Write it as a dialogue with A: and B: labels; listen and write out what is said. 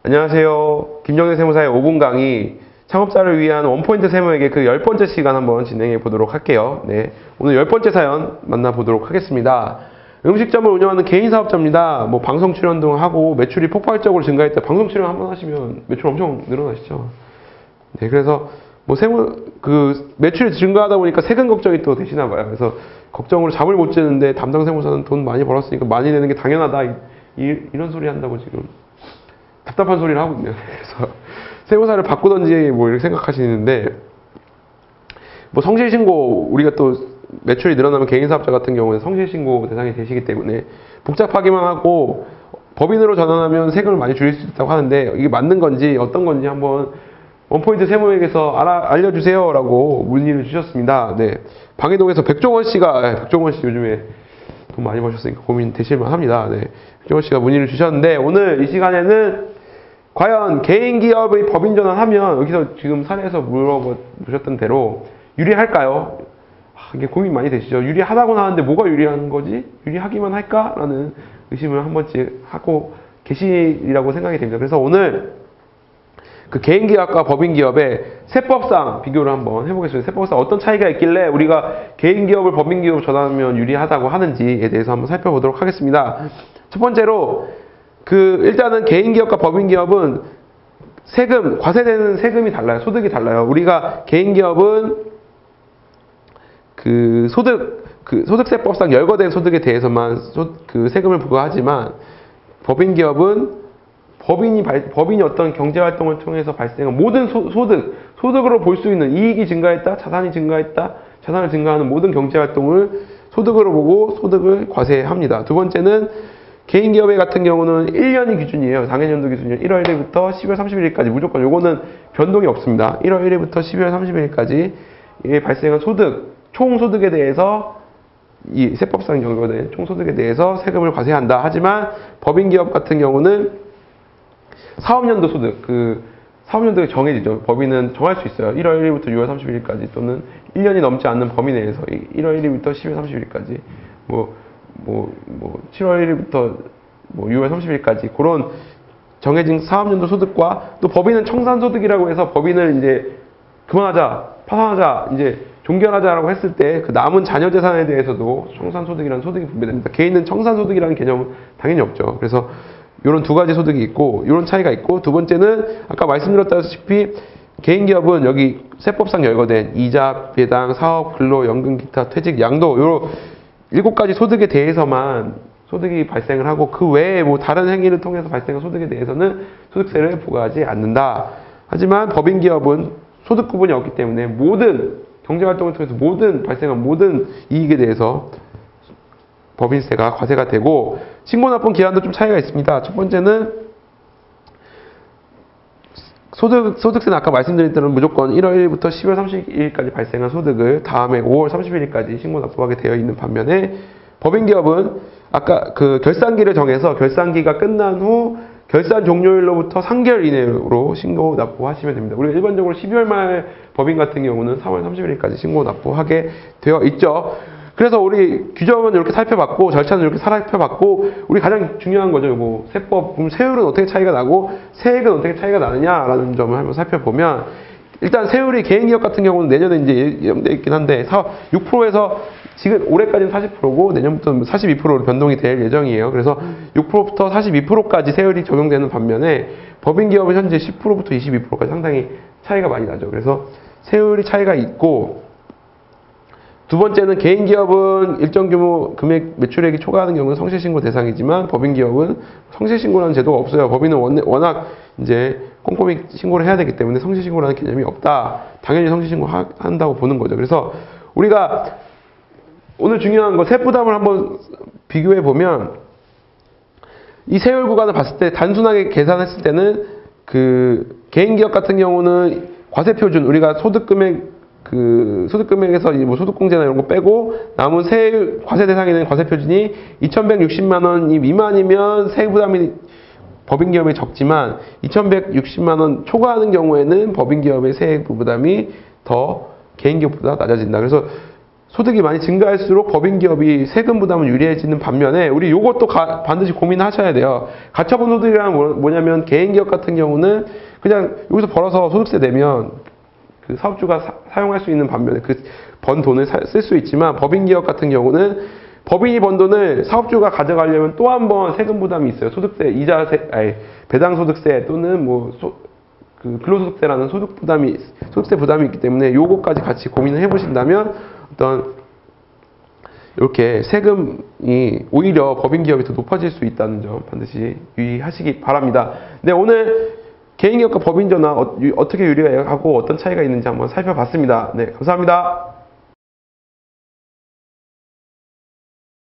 A: 안녕하세요. 김정대 세무사의 5분 강의 창업자를 위한 원포인트 세무에게 그 10번째 시간 한번 진행해 보도록 할게요. 네, 오늘 10번째 사연 만나보도록 하겠습니다. 음식점을 운영하는 개인 사업자입니다. 뭐 방송 출연 등 하고 매출이 폭발적으로 증가했다. 방송 출연 한번 하시면 매출 엄청 늘어나시죠. 네, 그래서 뭐 매출이 증가하다 보니까 세금 걱정이 또 되시나 봐요. 그래서 걱정으로 잠을 못 자는데 담당 세무사는 돈 많이 벌었으니까 많이 내는 게 당연하다. 이런 소리 한다고 지금 답답한 소리를 하고 있네요. 그래서 세무사를 바꾸던지 뭐 이렇게 생각하시는데, 뭐 성실신고, 우리가 또 매출이 늘어나면 개인 사업자 같은 경우는 성실신고 대상이 되시기 때문에 복잡하기만 하고 법인으로 전환하면 세금을 많이 줄일 수 있다고 하는데, 이게 맞는 건지 어떤 건지 한번 원포인트 세무에게서 알려주세요 라고 문의를 주셨습니다. 네, 방해동에서 백종원 씨가 요즘에 돈 많이 버셨으니까 고민 되실만 합니다. 네, 백종원 씨가 문의를 주셨는데, 오늘 이 시간에는 과연 개인 기업의 법인 전환하면, 여기서 지금 사례에서 물어보셨던 대로 유리할까요? 이게 고민 많이 되시죠. 유리하다고 하는데 뭐가 유리한 거지? 유리하기만 할까? 라는 의심을 한 번씩 하고 계시리라고 생각이 됩니다. 그래서 오늘 그 개인 기업과 법인 기업의 세법상 비교를 한번 해보겠습니다. 세법상 어떤 차이가 있길래 우리가 개인 기업을 법인 기업으로 전환하면 유리하다고 하는지에 대해서 한번 살펴보도록 하겠습니다. 첫 번째로, 일단은 개인 기업과 법인 기업은 과세되는 세금이 달라요. 소득이 달라요. 우리가 개인 기업은 소득세법상 열거된 소득에 대해서만 세금을 부과하지만, 법인 기업은 법인이 어떤 경제활동을 통해서 발생한 모든 소득으로 볼 수 있는 이익이 증가했다, 자산이 증가했다, 자산을 증가하는 모든 경제활동을 소득으로 보고 소득을 과세합니다. 두 번째는 개인 기업의 같은 경우는 1년이 기준이에요. 당해년도 기준이에요. 1월 1일부터 12월 31일까지 무조건, 요거는 변동이 없습니다. 1월 1일부터 12월 31일까지 발생한 총 소득에 대해서, 이 세법상 열거된 총소득에 대해서 세금을 과세한다. 하지만 법인 기업 같은 경우는 사업연도 소득, 사업연도가 정해지죠. 법인은 정할 수 있어요. 1월 1일부터 6월 31일까지 또는 1년이 넘지 않는 범위 내에서 1월 1일부터 12월 30일까지 7월 1일부터 6월 30일까지 그런 정해진 사업연도 소득과, 또 법인은 청산소득이라고 해서 법인을 이제 그만하자, 파산하자, 이제 종결하자라고 했을 때 그 남은 자녀 재산에 대해서도 청산소득이라는 소득이 분배됩니다. 개인은 청산소득이라는 개념은 당연히 없죠. 그래서 이런 두 가지 소득이 있고, 이런 차이가 있고, 두 번째는 아까 말씀드렸다시피 개인 기업은 여기 세법상 열거된 이자, 배당, 사업, 근로, 연금, 기타, 퇴직, 양도, 요런 7가지 소득에 대해서만 소득이 발생을 하고, 그 외에 다른 행위를 통해서 발생한 소득에 대해서는 소득세를 부과하지 않는다. 하지만 법인 기업은 소득 구분이 없기 때문에 모든 경제활동을 통해서 발생한 모든 이익에 대해서 법인세가 과세가 되고, 신고납부 기한도 좀 차이가 있습니다. 첫 번째는 소득세는 아까 말씀드린 대로 무조건 1월 1일부터 10월 30일까지 발생한 소득을 다음에 5월 30일까지 신고납부하게 되어 있는 반면에, 법인 기업은 아까 결산기를 정해서 결산기가 끝난 후 결산 종료일로부터 3개월 이내로 신고 납부하시면 됩니다. 우리가 일반적으로 12월 말 법인 같은 경우는 3월 30일까지 신고 납부하게 되어 있죠. 그래서 우리 규정은 이렇게 살펴봤고, 절차는 이렇게 살펴봤고, 우리 가장 중요한 거죠. 이거 세법, 그럼 세율은 어떻게 차이가 나고 세액은 어떻게 차이가 나느냐라는 점을 한번 살펴보면, 일단 세율이 개인 기업 같은 경우는 내년에 이제 예정되어 있긴 한데 6%에서 지금 올해까지는 40%고 내년부터 42%로 변동이 될 예정이에요. 그래서 6%부터 42%까지 세율이 적용되는 반면에, 법인 기업은 현재 10%부터 22%까지 상당히 차이가 많이 나죠. 그래서 세율이 차이가 있고, 두 번째는 개인 기업은 일정 규모 금액 매출액이 초과하는 경우는 성실신고 대상이지만, 법인 기업은 성실신고라는 제도가 없어요. 법인은 워낙 이제 꼼꼼히 신고를 해야 되기 때문에 성실신고라는 개념이 없다. 당연히 성실신고 한다고 보는 거죠. 그래서 우리가 오늘 중요한 거 세부담을 한번 비교해 보면, 이 세율 구간을 봤을 때 단순하게 계산했을 때는 개인 기업 같은 경우는 과세표준, 우리가 소득금액에서 소득공제나 이런 거 빼고 남은 과세 대상이 되는 과세표준이 2,160만 원이 미만이면 세부담이 법인 기업에 적지만, 2,160만 원 초과하는 경우에는 법인 기업의 세부 부담이 더 개인 기업보다 낮아진다. 그래서 소득이 많이 증가할수록 법인 기업이 세금 부담은 유리해지는 반면에 우리 요것도 반드시 고민하셔야 돼요. 가처분 소득이란 뭐냐면 개인 기업 같은 경우는 그냥 여기서 벌어서 소득세 내면 그 사업주가 사용할 수 있는 반면에 그 번 돈을 쓸 수 있지만 법인 기업 같은 경우는 법인이 번 돈을 사업주가 가져가려면 또 한 번 세금 부담이 있어요. 소득세, 배당 소득세 또는 그 근로소득세라는 소득세 부담이 있기 때문에 요거까지 같이 고민을 해보신다면 어떤 이렇게 세금이 오히려 법인 기업이 더 높아질 수 있다는 점 반드시 유의하시기 바랍니다. 네, 오늘 개인기업과 법인 전환 어떻게 유리하고 어떤 차이가 있는지 한번 살펴봤습니다. 네, 감사합니다.